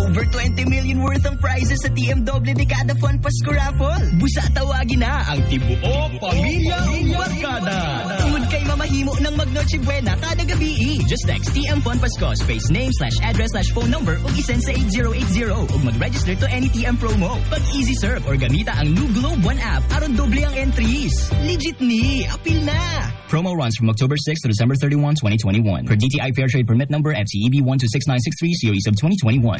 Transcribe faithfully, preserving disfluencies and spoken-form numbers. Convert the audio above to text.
Over twenty million worth ang prizes sa T M W Dekada Fun Pasko Raffle. Busa tawagin na ang Tibuo Pamilyang Barkada. Tungod kay mamahimo ng Magnoche Buena kada gabi. Just text T M Fun Pasko space name slash address slash phone number ug isend sa eight zero eight zero ug mag-register to any T M promo. Pag easy serve or gamita ang new Globe One app aron doble ang entries. Legit ni, apil na. Promo runs from October sixth to December thirty-first, twenty twenty-one. Per D T I Fair Trade Permit Number F T E B one two six nine six three Series of twenty twenty-one.